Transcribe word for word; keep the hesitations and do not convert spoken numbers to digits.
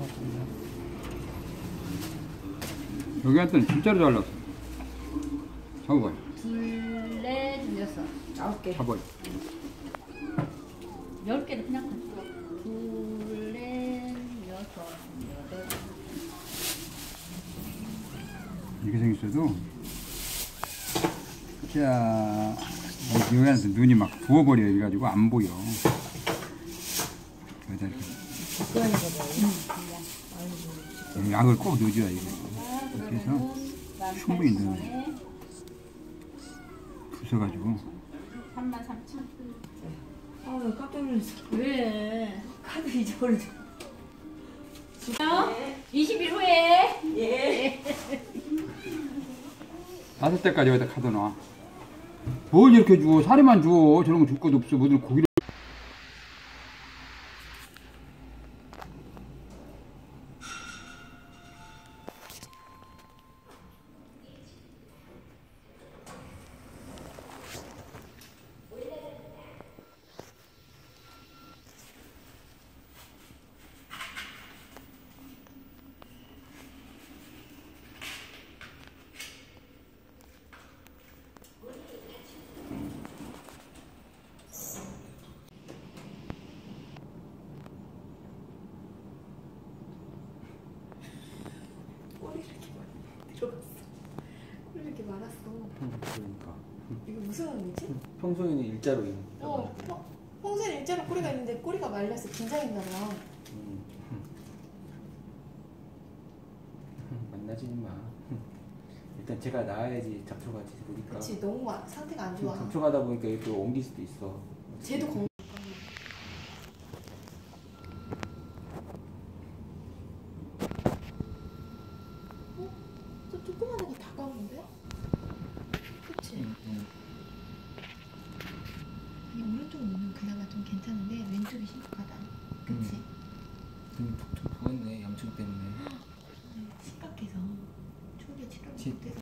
여기한테는 진짜로 잘랐어. 잡아봐요. 둘, 넷, 여섯, 아홉 개. 잡아요. 열 개를 그냥 가져. 둘, 넷, 여섯, 여덟. 이렇게 생겼어도. 자, 여기한테 눈이 막 부어버려 이래가지고 안 보여. 여기다 이렇게. 약을 꼭 넣어줘야 이거. 이렇게 해서 충분히 넣어. 부숴가지고. 삼만 삼천. 아, 깜짝 놀랐어. 왜? 카드 잊어버렸어. 네. 이십 일 후에. 예. 다섯 대까지 여기다 가둬놔. 뭘 이렇게 줘? 사리만 줘. 저런 거 줄 것도 없어. 뭐든 고기를. 꼴이 이렇게 많이 들어갔어. 꼴이 이렇게 많았어. 그러니까 이거 무슨 의미지? 평소에는 일자로 있는 어, 어, 평소에는 일자로 꼬리가 있는데 꼬리가 말라서 긴장했나 봐. 음. 만나지 마. 일단 제가 나아야지 잡초같이 보니까. 그치, 너무 마- 상태가 안 좋아. 잡초가다 보니까 이렇게 옮길 수도 있어. 쟤도 건 어? 저 조그만하게 다가오는데? 그치? 응, 응. 아니, 오른쪽 눈은 그나마 좀 괜찮은데 왼쪽이 심각하다. 그치? 눈이 푹푹 부었네, 염증 때문에. 심각해서 초기에 치료를 지- 못해서